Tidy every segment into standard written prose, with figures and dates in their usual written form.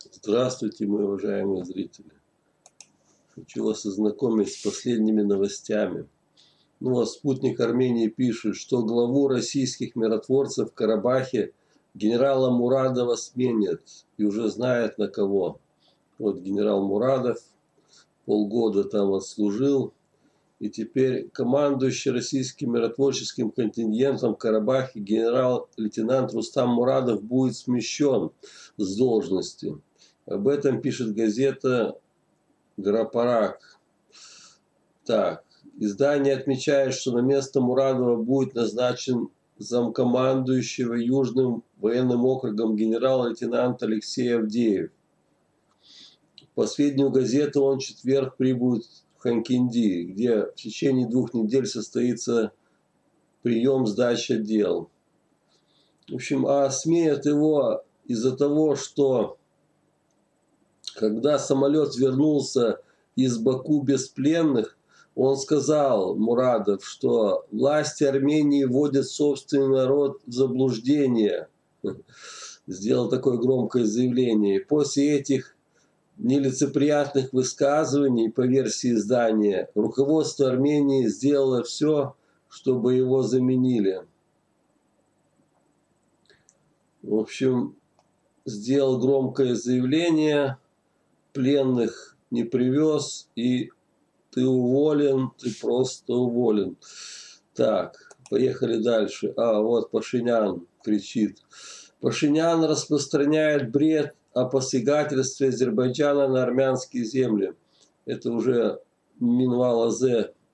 Здравствуйте, мои уважаемые зрители. Хочу вас ознакомить с последними новостями. Спутник Армении пишет, что главу российских миротворцев в Карабахе генерала Мурадова сменят и уже знает на кого. Вот генерал Мурадов полгода там отслужил, и теперь командующий российским миротворческим контингентом в Карабахе генерал-лейтенант Рустам Мурадов будет смещен с должности. Об этом пишет газета «Грапарак». Так, издание отмечает, что на место Мурадова будет назначен замкомандующего Южным военным округом генерал-лейтенант Алексей Авдеев. По сведению газеты, он в четверг прибудет в Ханкинди, где в течение 2 недель состоится прием сдачи дел. В общем, сменят его из-за того, что когда самолет вернулся из Баку без пленных, он сказал, Мурадов, что власти Армении вводят собственный народ в заблуждение. Сделал такое громкое заявление. И после этих нелицеприятных высказываний, по версии издания, руководство Армении сделало все, чтобы его заменили. В общем, сделал громкое заявление, пленных не привез, и ты уволен, ты просто уволен. Так, поехали дальше. Вот Пашинян кричит. Пашинян распространяет бред о посягательстве Азербайджана на армянские земли. Это уже Минвал АЗ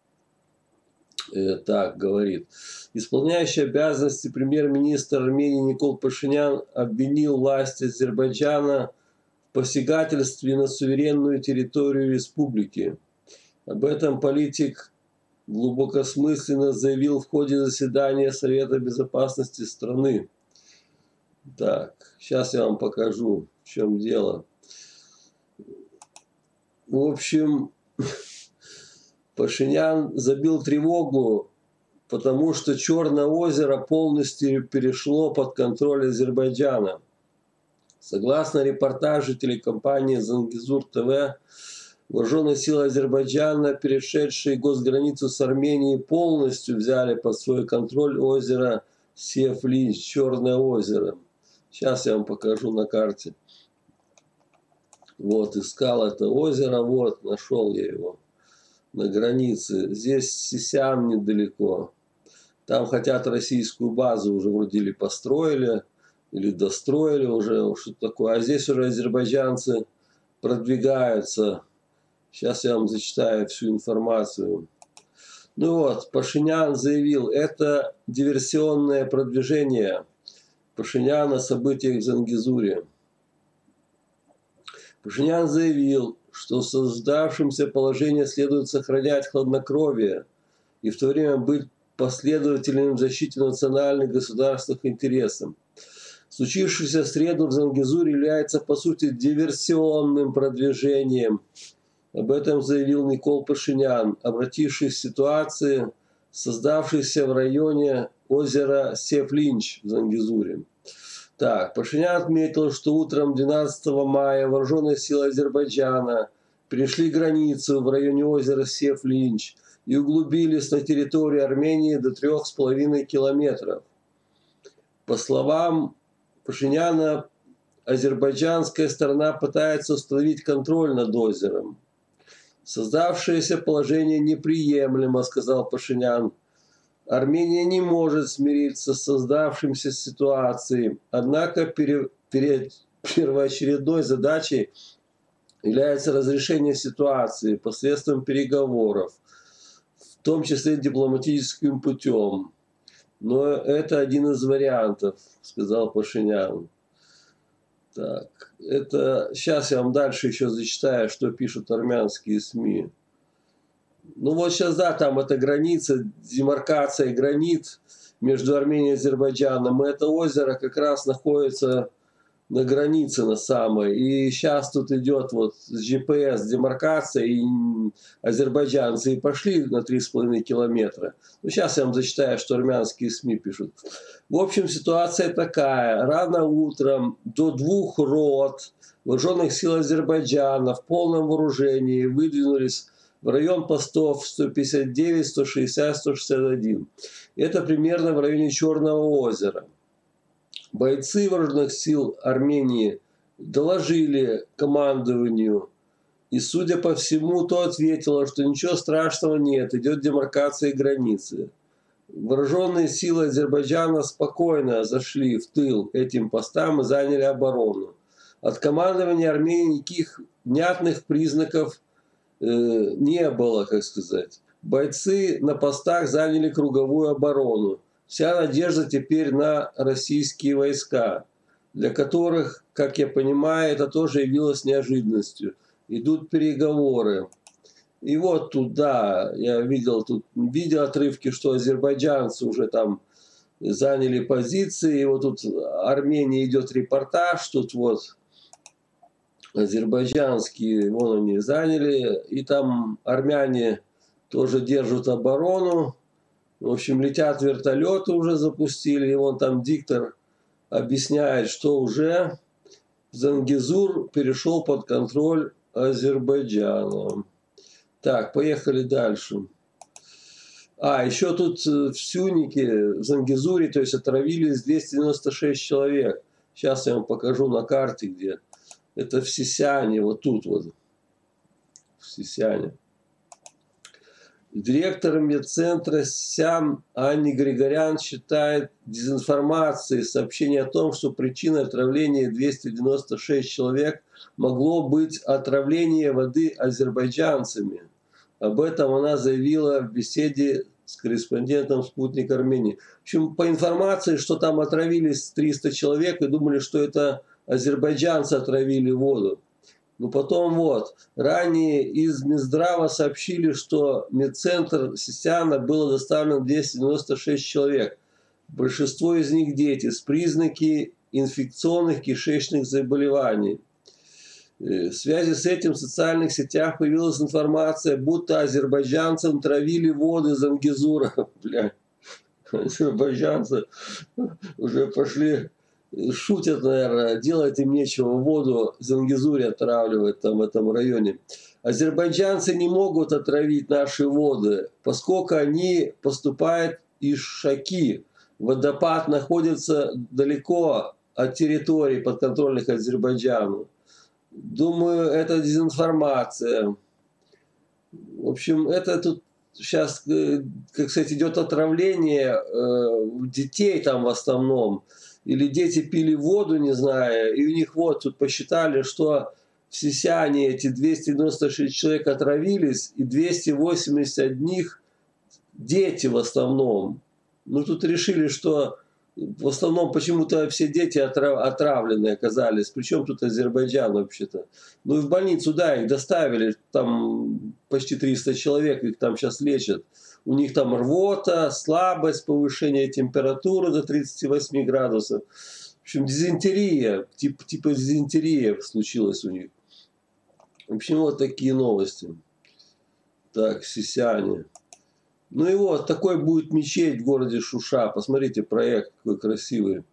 так говорит. Исполняющий обязанности премьер-министр Армении Никол Пашинян обвинил власти Азербайджана в посягательстве на суверенную территорию республики. Об этом политик глубокосмысленно заявил в ходе заседания Совета безопасности страны. Так, сейчас я вам покажу, в чем дело. В общем, Пашинян забил тревогу, потому что Черное озеро полностью перешло под контроль Азербайджана. Согласно репортажу телекомпании «Зангезур ТВ», вооруженные силы Азербайджана, перешедшие госграницу с Арменией, полностью взяли под свой контроль озеро Сефлинч, Черное озеро. Сейчас я вам покажу на карте. Вот, искал это озеро, вот, нашел я его на границе. Здесь Сисян недалеко. Там хотят российскую базу уже вроде или построили, или достроили уже, что-то такое. А здесь уже азербайджанцы продвигаются. Сейчас я вам зачитаю всю информацию. Пашинян заявил, это диверсионное продвижение Пашиняна о событиях в Зангезуре. Пашинян заявил, что в создавшемся положении следует сохранять хладнокровие и в то время быть последовательным в защите национальных государственных интересов. Случившееся в среду в Зангезуре является, по сути, диверсионным продвижением. Об этом заявил Никол Пашинян, обратившись к ситуации, создавшейся в районе озера Сефлинч в Зангезуре. Так, Пашинян отметил, что утром 12 мая вооруженные силы Азербайджана перешли границу в районе озера Сефлинч и углубились на территорию Армении до 3,5 километров. По словам Пашиняна, азербайджанская сторона пытается установить контроль над озером. Создавшееся положение неприемлемо, сказал Пашинян. Армения не может смириться с создавшимся ситуацией, однако первоочередной задачей является разрешение ситуации посредством переговоров, в том числе дипломатическим путем. Но это один из вариантов, сказал Пашинян. Так, сейчас я вам дальше еще зачитаю, что пишут армянские СМИ. Сейчас, там эта граница, демаркация границ между Арменией и Азербайджаном. И это озеро как раз находится на границе на самой. И сейчас тут идет вот GPS демаркация, и азербайджанцы и пошли на 3,5 километра. Ну, сейчас я вам зачитаю, что армянские СМИ пишут. В общем, ситуация такая. Рано утром до 2 рот вооруженных сил Азербайджана в полном вооружении выдвинулись в район постов 159, 160, 161. Это примерно в районе Черного озера. Бойцы вооруженных сил Армении доложили командованию, и, судя по всему, то ответило, что ничего страшного нет, идет демаркация границы. Вооруженные силы Азербайджана спокойно зашли в тыл этим постам и заняли оборону. От командования Армении никаких внятных признаков не было, как сказать. Бойцы на постах заняли круговую оборону. Вся надежда теперь на российские войска, для которых, как я понимаю, это тоже явилось неожиданностью. Идут переговоры. И вот туда, я видел тут видеоотрывки, что азербайджанцы уже там заняли позиции. И вот тут Армения идет репортаж, тут вот азербайджанские, вон они заняли, и там армяне тоже держат оборону. В общем, летят вертолеты, уже запустили, и вон там диктор объясняет, что уже Зангезур перешел под контроль Азербайджана. Так, поехали дальше. Еще тут в Сюнике, в Зангезуре, то есть отравились 296 человек. Сейчас я вам покажу на карте, где. Это в Сисяне, вот тут вот, в Сисяне. Директор медцентра Сям Анни Григорян считает дезинформацией сообщение о том, что причиной отравления 296 человек могло быть отравление воды азербайджанцами. Об этом она заявила в беседе с корреспондентом «Спутник Армении». В общем, по информации, что там отравились 300 человек и думали, что это азербайджанцы отравили воду. Но потом вот, ранее из Минздрава сообщили, что в медцентр Сисяна было доставлено 296 человек. Большинство из них дети с признаками инфекционных кишечных заболеваний. В связи с этим в социальных сетях появилась информация, будто азербайджанцам травили воды Зангезура. Бля, азербайджанцы уже пошли... Шутят, наверное, делать им нечего, воду Зангезуре отравливать там в этом районе. Азербайджанцы не могут отравить наши воды, поскольку они поступают из Шаки. Водопад находится далеко от территорий, подконтрольных Азербайджану. Думаю, это дезинформация. В общем, это тут сейчас, как сказать, идет отравление детей там в основном. Или дети пили воду, не знаю, и у них вот тут посчитали, что в Сисяне эти 296 человек отравились, и 280 от них дети в основном. Ну, тут решили, что в основном почему-то все дети отравленные оказались. Причем тут Азербайджан вообще-то. Ну, и в больницу, да, их доставили, там почти 300 человек, их там сейчас лечат. У них там рвота, слабость, повышение температуры до 38 градусов. В общем, дизентерия, типа дизентерия случилась у них. В общем, вот такие новости. Так, Сисяне. Ну и вот, такой будет мечеть в городе Шуша. Посмотрите, проект какой красивый.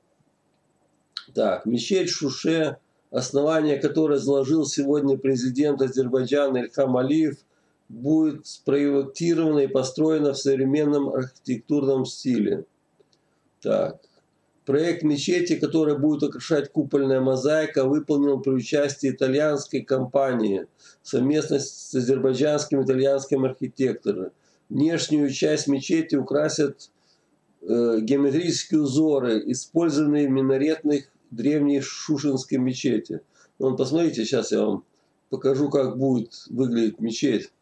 Так, мечеть в Шуше, основание которой заложил сегодня президент Азербайджана Ильхам Алиев, будет спроектирована и построена в современном архитектурном стиле. Так. Проект мечети, который будет украшать купольная мозаика, выполнен при участии итальянской компании совместно с азербайджанским итальянским архитектором. Внешнюю часть мечети украсят геометрические узоры, использованные в минаретных древней Шушинской мечети. Вон, посмотрите, сейчас я вам покажу, как будет выглядеть мечеть.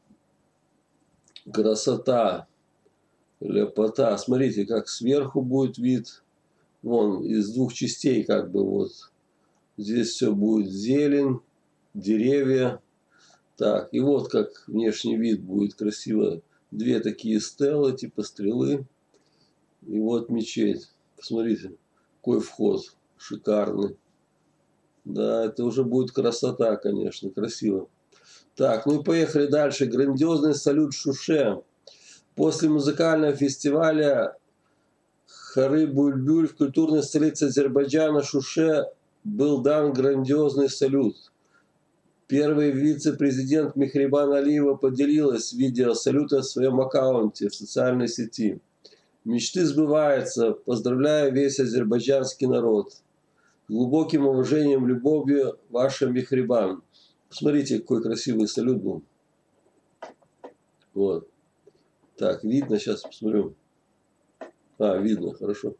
Красота, лепота. Смотрите, как сверху будет вид. Вон, из двух частей как бы вот. Здесь все будет зелень, деревья. Так, и вот как внешний вид будет красиво. Две такие стелы, типа стрелы. И вот мечеть. Посмотрите, какой вход шикарный. Да, это уже будет красота, конечно, красиво. Так, ну и поехали дальше. Грандиозный салют Шуше. После музыкального фестиваля Хары-Бульбюль в культурной столице Азербайджана Шуше был дан грандиозный салют. Первый вице-президент Мехрибан Алиева поделилась видео салюта в своем аккаунте в социальной сети. Мечты сбываются. Поздравляю весь азербайджанский народ. С глубоким уважением, любовью, ваша Мехрибан. Посмотрите, какой красивый салют был. Вот. Так, видно, сейчас посмотрю. А, видно, хорошо.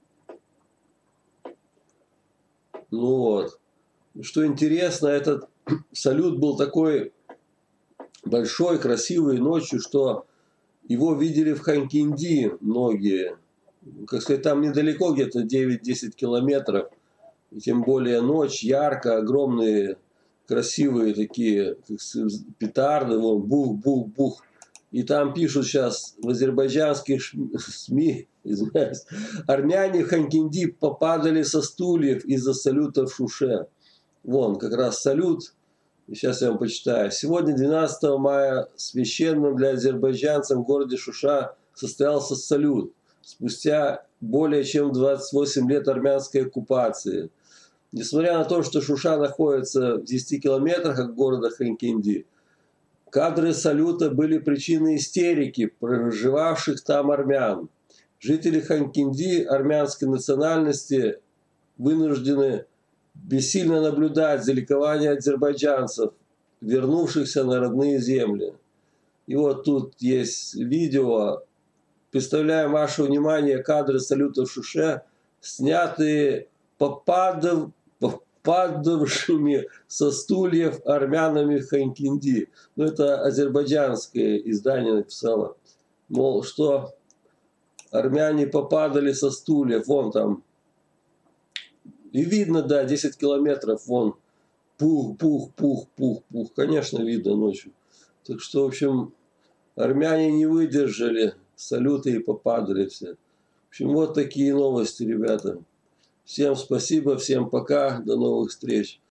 Ну вот. Что интересно, этот салют был такой большой, красивый ночью, что его видели в Ханкинди многие. Как сказать, там недалеко, где-то 9-10 километров. И тем более ночь, ярко, огромные, красивые такие петарды, вон, бух-бух-бух. И там пишут сейчас в азербайджанских СМИ, извиняюсь, армяне в Ханкинди попадали со стульев из-за салюта в Шуше. Вон, как раз салют. Сейчас я вам почитаю. Сегодня, 12 мая, священным для азербайджанцев в городе Шуша состоялся салют. Спустя более чем 28 лет армянской оккупации. Несмотря на то, что Шуша находится в 10 километрах от города Ханкинди, кадры салюта были причиной истерики проживавших там армян. Жители Ханкинди армянской национальности вынуждены бессильно наблюдать за ликованием азербайджанцев, вернувшихся на родные земли. И вот тут есть видео. Представляем ваше внимание кадры салюта в Шуше, снятые падавшими со стульев армянами в Ханкинди. Ну, это азербайджанское издание написало. Мол, что армяне попадали со стульев. Вон там. И видно, да, 10 километров, вон. Пух, пух, пух, пух, пух. Конечно, видно ночью. Так что, в общем, армяне не выдержали салюты и попадали все. В общем, вот такие новости, ребята. Всем спасибо, всем пока, до новых встреч.